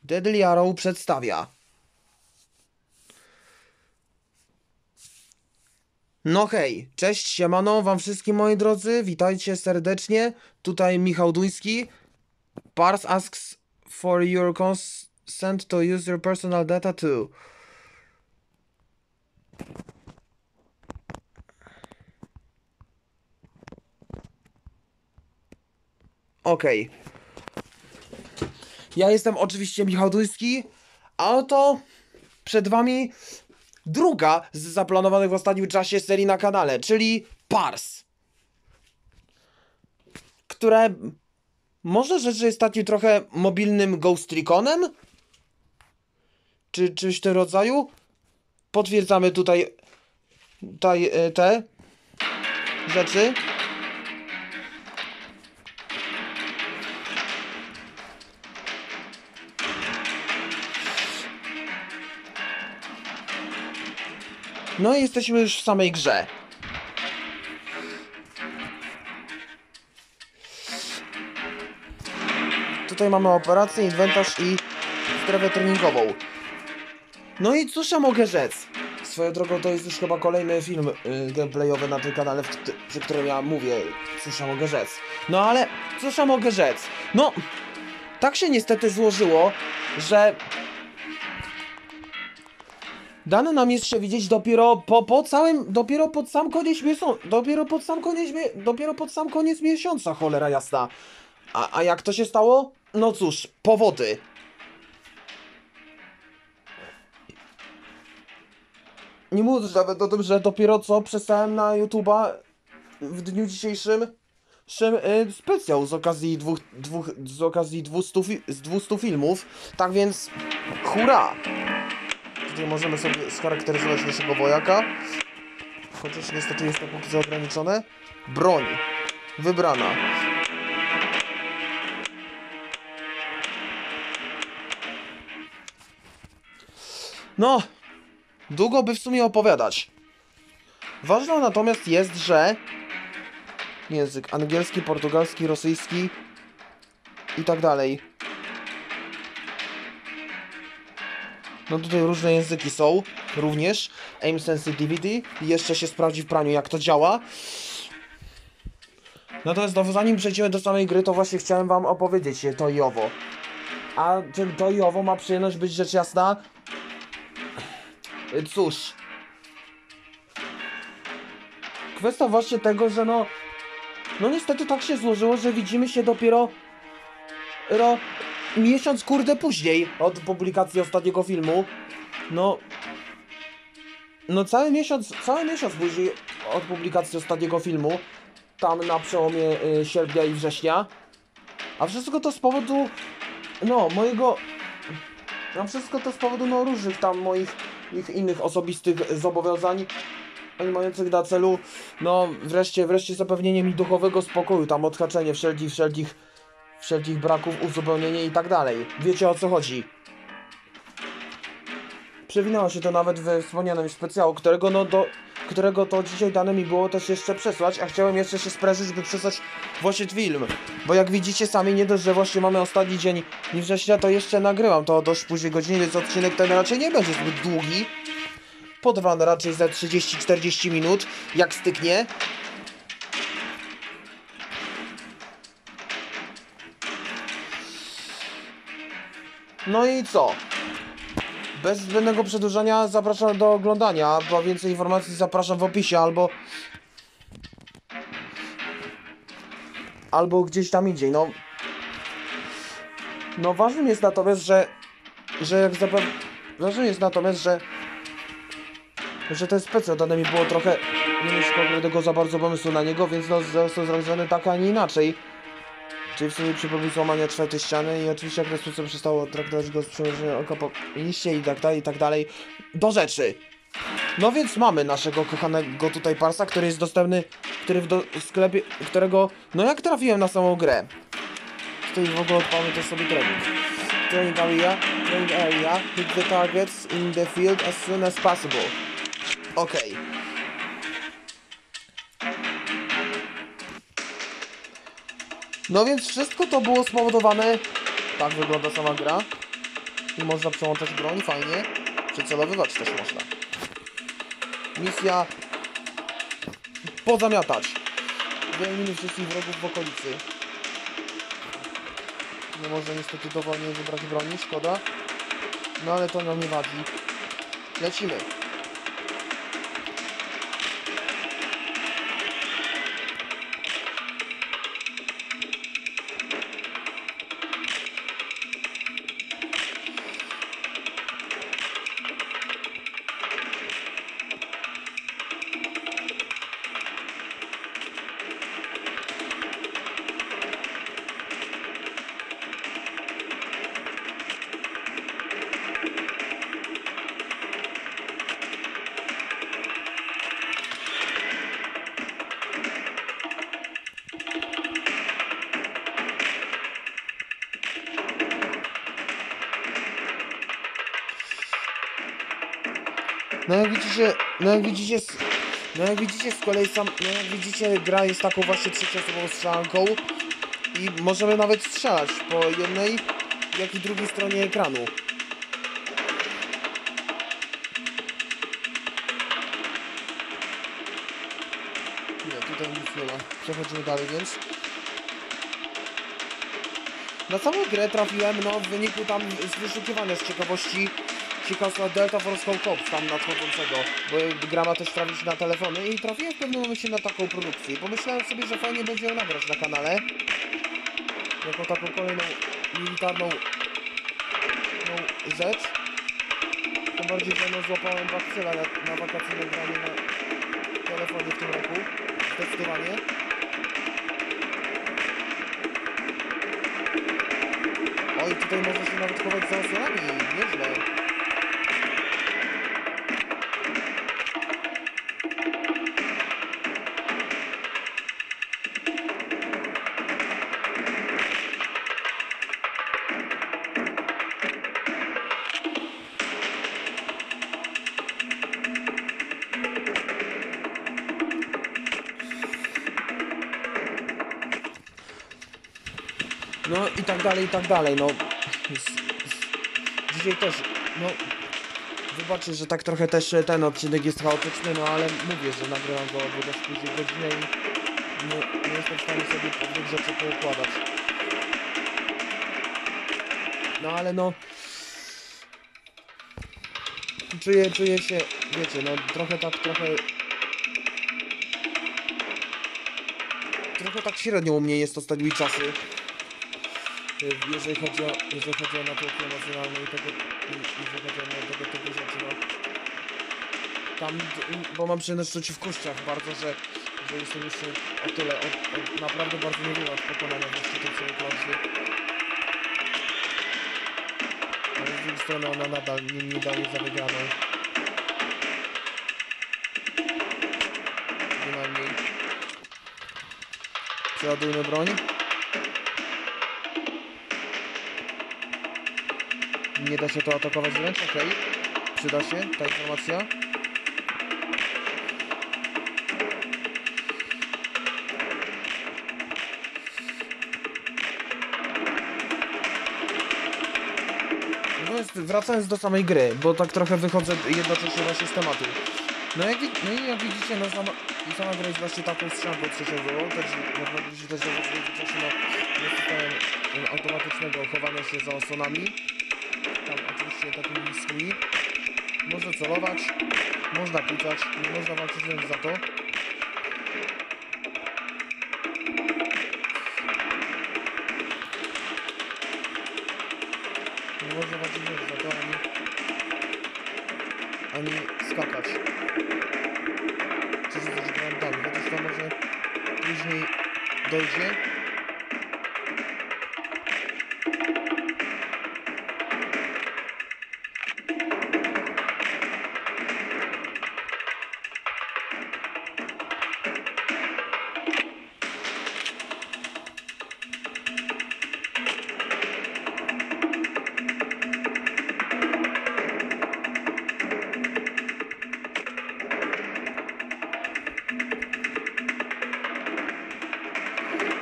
Deadly Arrow przedstawia. No hej, cześć, siemano wam wszystkim moi drodzy, witajcie serdecznie, tutaj Michał Duński. Pars asks for your consent to use your personal data too. Okej. Ja jestem oczywiście Michał Duński, a oto przed wami druga z zaplanowanych w ostatnim czasie serii na kanale, czyli Pars. Które można rzec, że jest takim trochę mobilnym Ghost Reconem? Czy czymś w tym rodzaju? Potwierdzamy tutaj te rzeczy. No i jesteśmy już w samej grze. Tutaj mamy operację, inwentarz i strefę treningową. No i cóż ja mogę rzec? Swoją drogą to jest już chyba kolejny film gameplayowy na tym kanale, przy którym ja mówię, cóż ja mogę rzec. No ale, cóż ja mogę rzec? No, tak się niestety złożyło, że dane nam jest się widzieć dopiero pod sam koniec miesiąca, cholera jasna. A jak to się stało? No cóż, powody. Nie mówiąc nawet o tym, że dopiero co przestałem na YouTube'a w dniu dzisiejszym specjał z okazji 200 filmów. Tak więc, hurra! Tutaj możemy sobie scharakteryzować naszego wojaka. Chociaż niestety jest to póki co ograniczone. Broń. Wybrana. No, długo by w sumie opowiadać. Ważne natomiast jest, że język angielski, portugalski, rosyjski i tak dalej. No tutaj różne języki są również. Aim sensitivity. Jeszcze się sprawdzi w praniu, jak to działa. Natomiast zanim przejdziemy do samej gry, to właśnie chciałem wam opowiedzieć to i owo. A czym to i owo ma przyjemność być rzecz jasna? Cóż. Kwestia właśnie tego, że no niestety tak się złożyło, że widzimy się dopiero miesiąc kurde później od publikacji ostatniego filmu. No cały miesiąc później od publikacji ostatniego filmu. Tam na przełomie sierpnia i września. A wszystko to z powodu różnych tam moich innych osobistych zobowiązań mających na celu wreszcie zapewnienie mi duchowego spokoju, tam odhaczenie wszelkich braków, uzupełnienie i tak dalej. Wiecie o co chodzi. Przewinęło się to nawet we wspomnianym już specjału, którego to dzisiaj dane mi było też jeszcze przesłać, a chciałem jeszcze się sprężyć, by przesłać właśnie film. Bo jak widzicie sami, nie dość, że właśnie mamy ostatni dzień września, to jeszcze nagrywam to o dość późnej godzinie, więc odcinek ten raczej nie będzie zbyt długi. Potrwa raczej za 30-40 minut, jak styknie. No i co? Bez zbędnego przedłużania zapraszam do oglądania, a więcej informacji zapraszam w opisie albo gdzieś tam indziej. No ważnym jest natomiast, że ten specjal dane mi było trochę, nie mieć konkretnego za bardzo pomysłu na niego, więc został zrobiony tak, a nie inaczej. Czyli w sumie przy pomysłu łamania czwartej ściany i oczywiście jak Nespuce przestało traktować go z przymierzeniem oka po liście i tak dalej. Do rzeczy. No więc mamy naszego kochanego tutaj Parsa, który jest dostępny, w sklepie, którego, no jak trafiłem na samą grę. Tutaj w ogóle odpalmy też sobie trening. Training area, hit the targets in the field as soon as possible. Okej. No więc wszystko to było spowodowane, tak wygląda sama gra, I można przełączać broń, fajnie. Przycelowywać też można. Misja... Pozamiatać. Wyeliminuj wszystkich wrogów w okolicy. Nie można niestety dowolnie wybrać broni, szkoda. No ale to nam nie wadzi. Lecimy. No jak widzicie z kolei gra jest taką właśnie trzecioosobową strzelanką i możemy nawet strzelać po jednej, jak i drugiej stronie ekranu. Nie, tutaj nic nie ma. Przechodzimy dalej, więc... Na samą grę trafiłem, no, w wyniku tam z wyszukiwania z ciekawości ciekawstwa Delta Force Cops tam nadchodzącego, bo gra ma też trafić na telefony i trafiłem w pewnym momencie na taką produkcję. Pomyślałem sobie, że fajnie będzie ją nagrać na kanale. Jako taką kolejną militarną rzecz. Tym bardziej, że no, złapałem bakcyla na wakacyjne granie na telefonie w tym roku. Zdecydowanie. Oj, tutaj można się nawet chować za osobami, nieźle. No i tak dalej, no. Dzisiaj też, no. Wybaczcie, że tak trochę też ten odcinek jest chaotyczny, no ale mówię, że nagrywam go dość później godzinę i nie jestem w stanie sobie pewnych rzeczy poukładać. No ale no. Czuję się, wiecie, no trochę tak średnio u mnie jest ostatnimi czasy. Jeżeli chodzi o natłoki emocjonalne i jeżeli chodzi o tego typu rzeczy, no. Tam, bo mam przyjemność czuć w kościach bardzo, że jestem jeszcze o tyle, naprawdę bardzo niewiele od pokonania właśnie tej całej klasy. Ale z drugiej strony ona nadal nie daje za wygraną. Bynajmniej. Przeładujmy broń. Nie da się to atakować wręcz, okej. Przyda się ta informacja. Natomiast wracając do samej gry, bo tak trochę wychodzę jednocześnie właśnie z tematu. No i jak widzicie, no sama gra jest właśnie taką strzelanką trzeciową, też naprawdę też w czasie no systemem automatycznego chowania się za osłonami. Tam oczywiście takimi niskimi. Można celować, można kłócać, nie można walczyć wręcz za to. Nie można walczyć wręcz za to, ani skakać. Czy rzucać granatami, chociaż to może później dojdzie.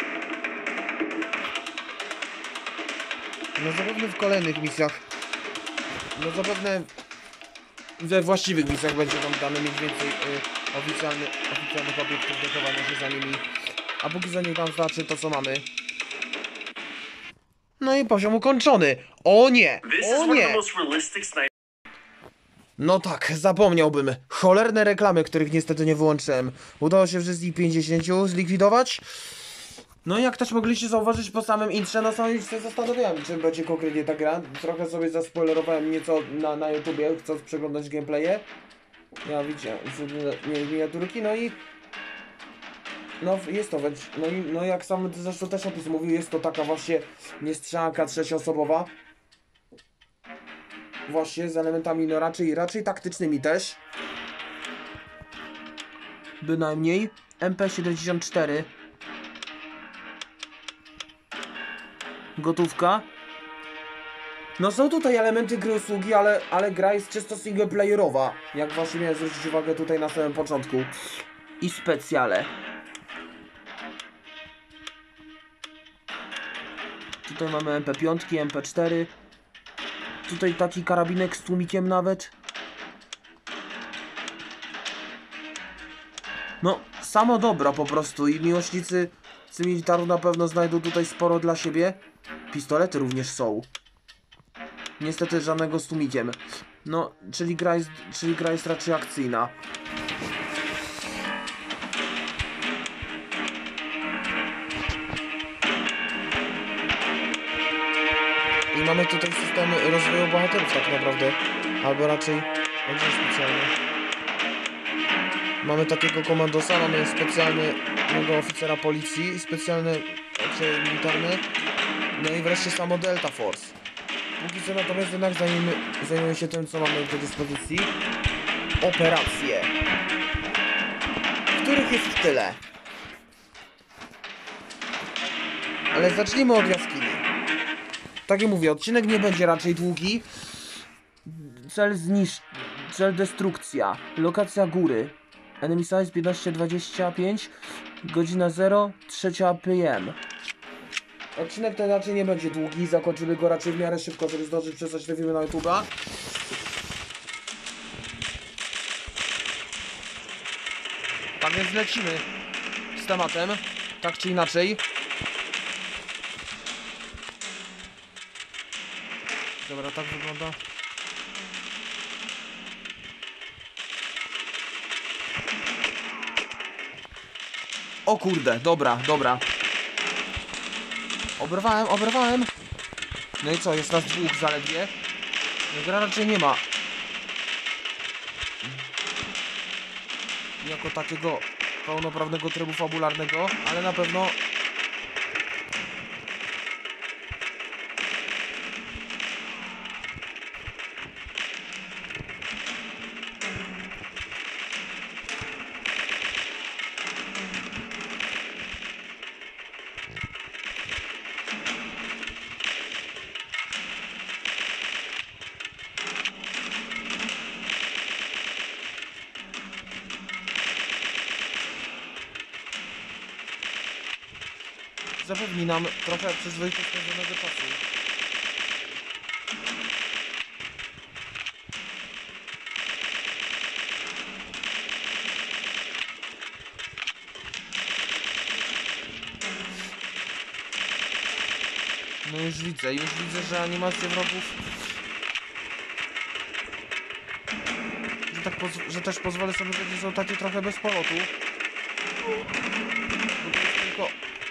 No zapewne w kolejnych misjach no zapewne we właściwych miejscach będzie tam dane mniej więcej oficjalnych obiektów do chowania się za nimi. A póki za nich tam znaczy to co mamy. No i poziom ukończony. O nie! O nie! No tak, zapomniałbym. Cholerne reklamy, których niestety nie wyłączyłem. Udało się wszystkich 50 zlikwidować. No i jak też mogliście zauważyć po samym intrze, na samym intrze zastanawiałem, czym będzie konkretnie ta gra. Trochę sobie zaspoilerowałem nieco na YouTubie, chcąc przeglądać gameplaye. Ja widziałem miniaturki, no i... No jest to, no jak sam zresztą też opis mówił, jest to taka właśnie niestrzelanka trzecioosobowa. Właśnie z elementami no raczej taktycznymi też. Bynajmniej. MP74. Gotówka. No są tutaj elementy gry usługi, ale gra jest czysto singleplayerowa. Jak właśnie miałem zwrócić uwagę tutaj na samym początku. I specjale. Tutaj mamy MP5, MP4. Tutaj taki karabinek z tłumikiem nawet. No, samo dobro po prostu i miłośnicy cywilitaru na pewno znajdą tutaj sporo dla siebie. Pistolety również są. Niestety żadnego z tłumikiem. No, czyli gra jest raczej akcyjna. I mamy tutaj system rozwoju bohaterów tak naprawdę. Albo raczej oddział specjalny. Mamy takiego komandosa, mamy specjalnego oficera policji, specjalny oddział militarny. No i wreszcie samo Delta Force. Póki co natomiast jednak zajmujemy się tym, co mamy do dyspozycji. Operacje. Których jest tyle. Ale zacznijmy od jaskini. Tak jak mówię, odcinek nie będzie raczej długi. Cel destrukcja. Lokacja góry. Enemy size 15:25. Godzina 0, 3 PM. Odcinek ten raczej nie będzie długi. Zakończymy go raczej w miarę szybko, żeby zdążyć przesłać te filmy na YouTube'a. Tak więc lecimy z tematem. Tak czy inaczej. Dobra, tak wygląda. O kurde, dobra. Oberwałem. No i co, jest nas dwóch zaledwie. No gra raczej nie ma jako takiego pełnoprawnego trybu fabularnego, ale na pewno zapewni nam trochę przyzwoicie spędzonego czasu. No już widzę, że animacje wrogów... Że też pozwolę sobie powiedzieć, że są takie trochę bez polotu. Bo to jest tylko...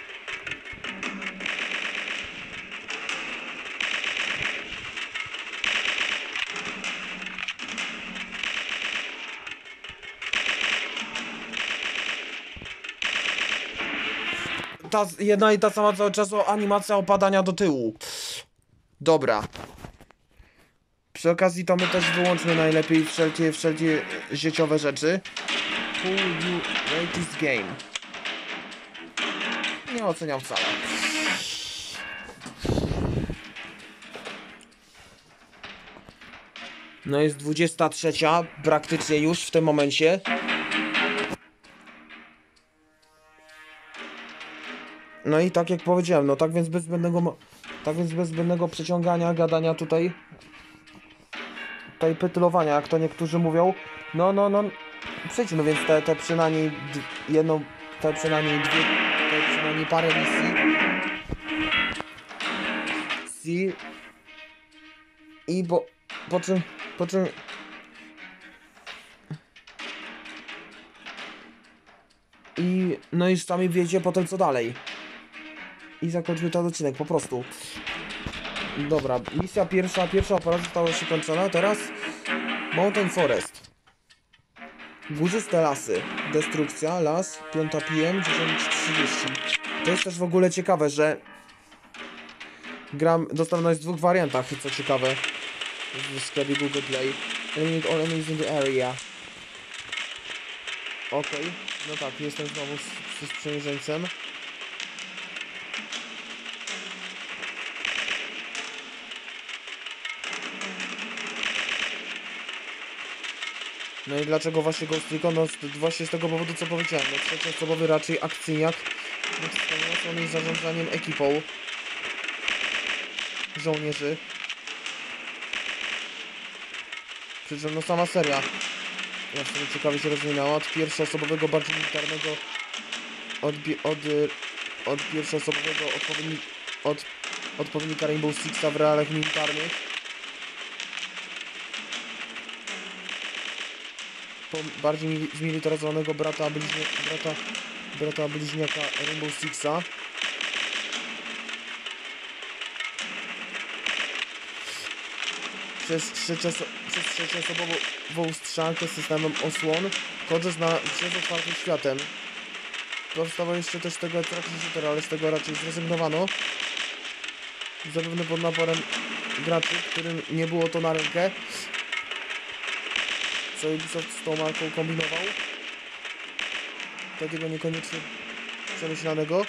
Ta jedna i ta sama cały czas animacja opadania do tyłu. Dobra. Przy okazji to my też wyłączmy najlepiej wszelkie sieciowe rzeczy. Who you rate this game? Nie oceniam wcale. No jest 23, praktycznie już w tym momencie. No i tak jak powiedziałem, no tak więc bez zbędnego przeciągania, gadania tutaj. tutaj pytylowania, jak to niektórzy mówią. No, przejdźmy więc te przynajmniej jedną, te przynajmniej dwie, te przynajmniej parę misji. I po czym no i sami wiecie potem co dalej. I zakończmy ten odcinek, po prostu. Dobra, misja pierwsza operacja została już skończona, teraz Mountain Forest. Górzyste lasy. Destrukcja, las, 5 PM, 10:30. To jest też w ogóle ciekawe, że gram dostępna jest w dwóch wariantach, co ciekawe. W sklepie Google Play. Eliminate all enemies in the area. Okej, no tak, jestem znowu z sprzymierzeńcem. No i dlaczego właśnie Ghost Recon? No właśnie z tego powodu, co powiedziałem. No trzecioosobowy raczej akcyjniak. On jest zarządzaniem ekipą żołnierzy. Przy czym no sama seria ja sobie ciekawie się rozwinęła od pierwszoosobowego bardziej militarnego od pierwszoosobowego odpowiednika Rainbow Sixa w realiach militarnych. Bardziej zmilitaryzowanego brata bliźniaka Rainbow Sixa. Przez trzecioosobową strzelankę z systemem osłon, kodrzec na grze z otwartym światem. Powstało jeszcze też tego Attraction Shooter, ale z tego raczej zrezygnowano. Zapewne pod naporem graczy, którym nie było to na rękę. Co Ubisoft z tą marką kombinował. Takiego niekoniecznie przemyślanego.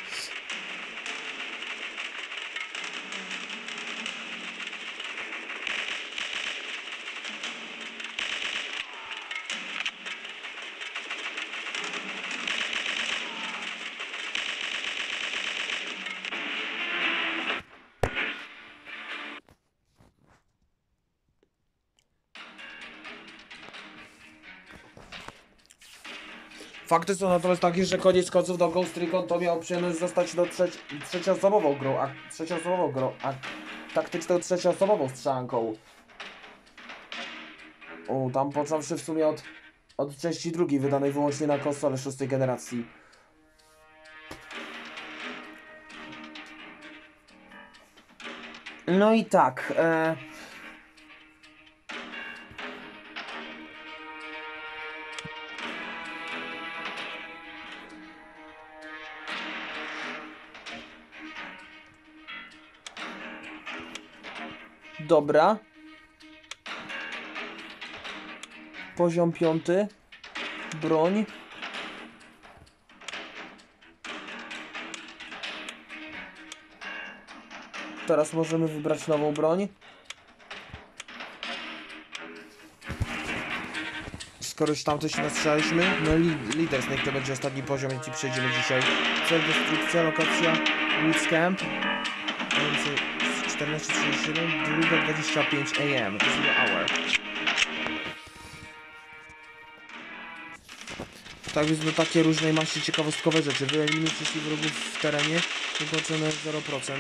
Fakty są natomiast takie, że koniec końców do Ghost Recon to miał przyjemność zostać trzecioosobową grą, a taktyczną trzecioosobową strzelanką. Tam począwszy w sumie od części drugiej, wydanej wyłącznie na konsolę 6. generacji. No i tak, dobra. Poziom 5. Broń. Teraz możemy wybrać nową broń. Skoro już tamto się nastrzelaliśmy. No Leader Snake to będzie ostatni poziom, jaki przejdziemy dzisiaj. Cel destrukcja, lokacja Woods Camp. 14:37, 2:25 AM. To jest hour. Tak więc no takie różnej maści ciekawostkowe rzeczy. Wyeliminuj wszystkich wrogów w terenie. Wykończone 0%.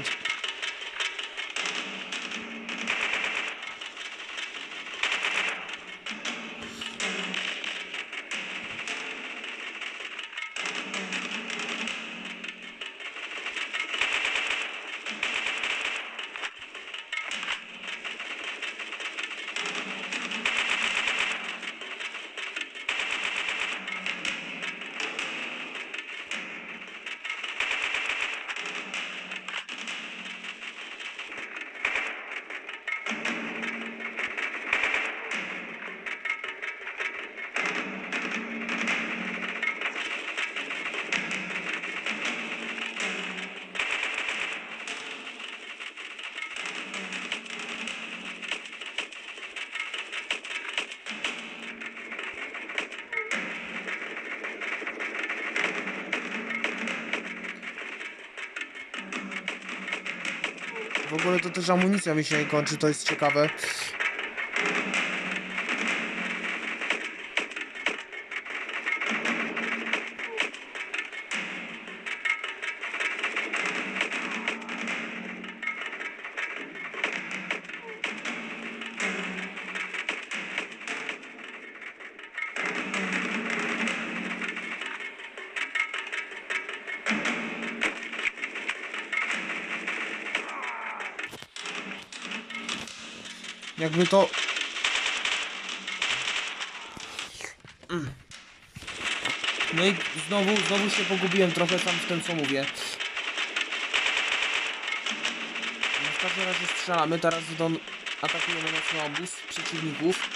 W ogóle to też amunicja mi się nie kończy, to jest ciekawe. jakby to... No i znowu się pogubiłem trochę sam w tym, co mówię. No w każdym razie strzelamy, teraz atakujemy nocny obóz przeciwników.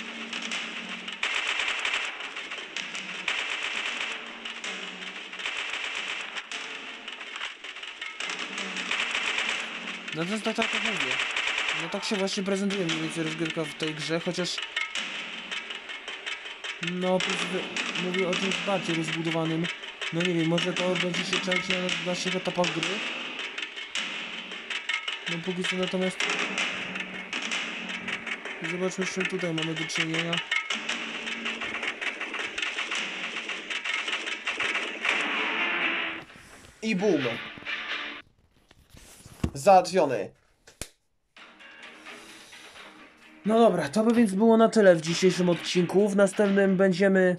No to jest tak jak mówię. No tak się właśnie prezentuje mniej więcej rozgrywka w tej grze, chociaż... No, mówię o czymś bardziej rozbudowanym. No nie wiem, może to będzie się część na naszych etapach gry. No póki co natomiast... Zobaczmy, z czym tutaj mamy do czynienia. I boom! Załatwiony. No dobra, to by więc było na tyle w dzisiejszym odcinku. W następnym będziemy...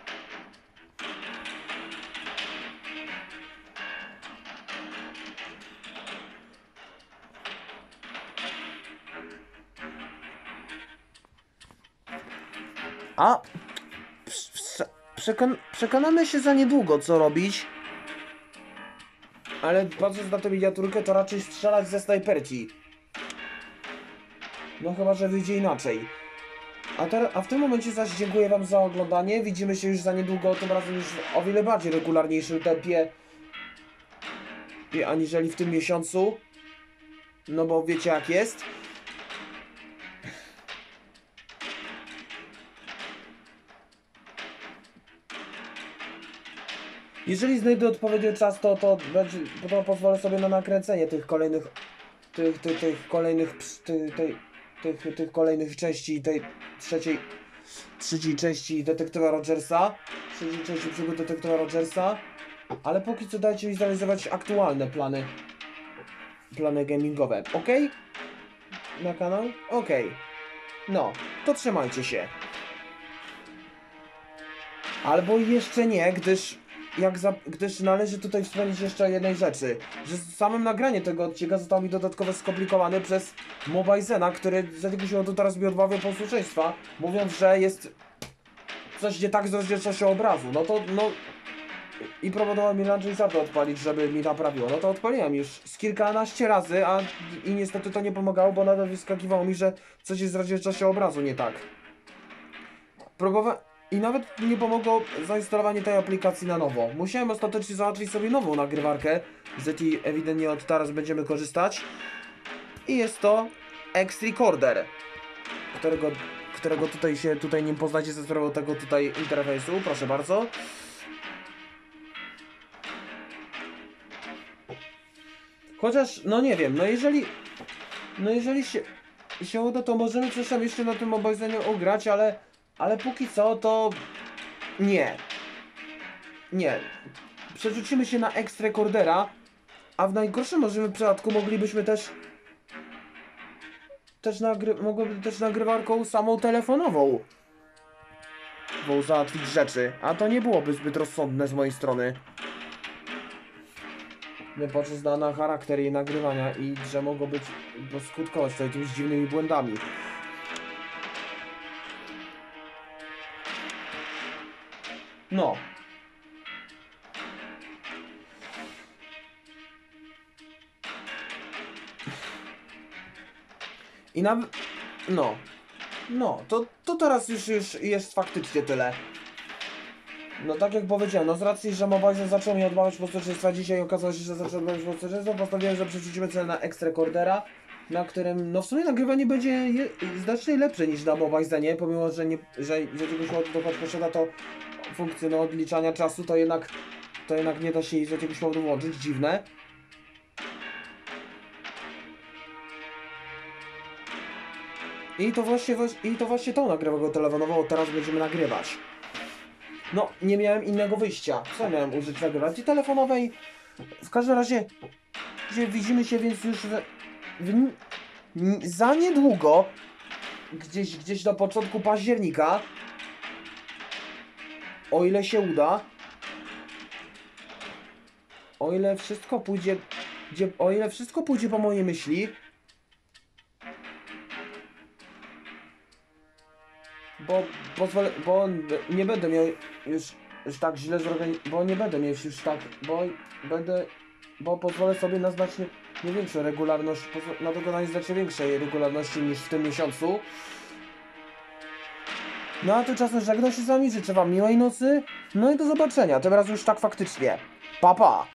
Przekonamy się za niedługo, co robić. Ale patrząc na tę miniaturkę, to raczej strzelać ze snajperki. No chyba, że wyjdzie inaczej. A w tym momencie zaś dziękuję wam za oglądanie. Widzimy się już za niedługo, tym razem już w o wiele bardziej regularniejszym tempie aniżeli w tym miesiącu. No bo wiecie jak jest. Jeżeli znajdę odpowiedni czas, to pozwolę sobie na nakręcenie tych kolejnych tych kolejnych części tej trzeciej części Detektywa Rogersa, trzeciej części przygód Detektywa Rogersa, ale póki co dajcie mi zrealizować aktualne plany gamingowe, ok? Na kanał? Ok. No, to trzymajcie się. Albo jeszcze nie, gdyż należy tutaj wspomnieć jeszcze o jednej rzeczy, że samym nagranie tego odcinka zostało mi dodatkowo skomplikowane przez Mobizena, który z jakiegoś powodu teraz mi odmawia posłuszeństwa, mówiąc, że jest coś nie tak z rozdzielczością obrazu. No to, i proponował mi Landry-Zato odpalić, żeby mi naprawiło. No to odpaliłem już z kilkanaście razy, i niestety to nie pomagało, bo nadal wyskakiwało mi, że coś jest z rozdzielczością obrazu nie tak. I nawet nie pomogło zainstalowanie tej aplikacji na nowo. Musiałem ostatecznie załatwić sobie nową nagrywarkę, z jakiej ewidentnie od teraz będziemy korzystać. I jest to X-Recorder, którego tutaj nim poznacie ze sprawą tego tutaj interfejsu. Proszę bardzo. Chociaż, no nie wiem, no jeżeli się uda, to możemy coś tam jeszcze na tym Mobizenie ugrać, ale póki co to nie. Nie. Przerzucimy się na X-Recordera, a w najgorszym możliwym przypadku moglibyśmy mogłoby też nagrywarką samą telefonową załatwić rzeczy, a to nie byłoby zbyt rozsądne z mojej strony. Nie patrząc na charakter jej nagrywania i że mogło być skutkować to jakimiś dziwnymi błędami. No. I nawet... No, to teraz już jest faktycznie tyle. No tak jak powiedziałem, no z racji, że Mobizon zaczął mi odmawiać posłuszeństwa dzisiaj, okazało się, że zaczął odmawiać posłuszeństwa, postanowiłem, że przerzucimy sobie na X-Recordera, na którym, no w sumie nagrywanie będzie znacznie lepsze niż na Mobizonie, pomimo, że z jakiegoś powodu posiada to funkcję odliczania czasu, to jednak nie da się jej z jakiegoś powodu włączyć, dziwne. I to właśnie tą nagrywkę telefonową teraz będziemy nagrywać. No, nie miałem innego wyjścia. Co miałem użyć nagrywacji telefonowej? W każdym razie widzimy się więc już za niedługo, gdzieś do początku października, o ile się uda, o ile wszystko pójdzie po mojej myśli. bo nie będę miał już tak źle zorganizować, bo nie będę miał już tak, bo pozwolę sobie na znacznie nie większą regularność, na dokonanie znacznie większej regularności niż w tym miesiącu. No a tymczasem żegnam się z wami, życzę wam miłej nocy, no i do zobaczenia, tym razem już tak faktycznie. Pa pa!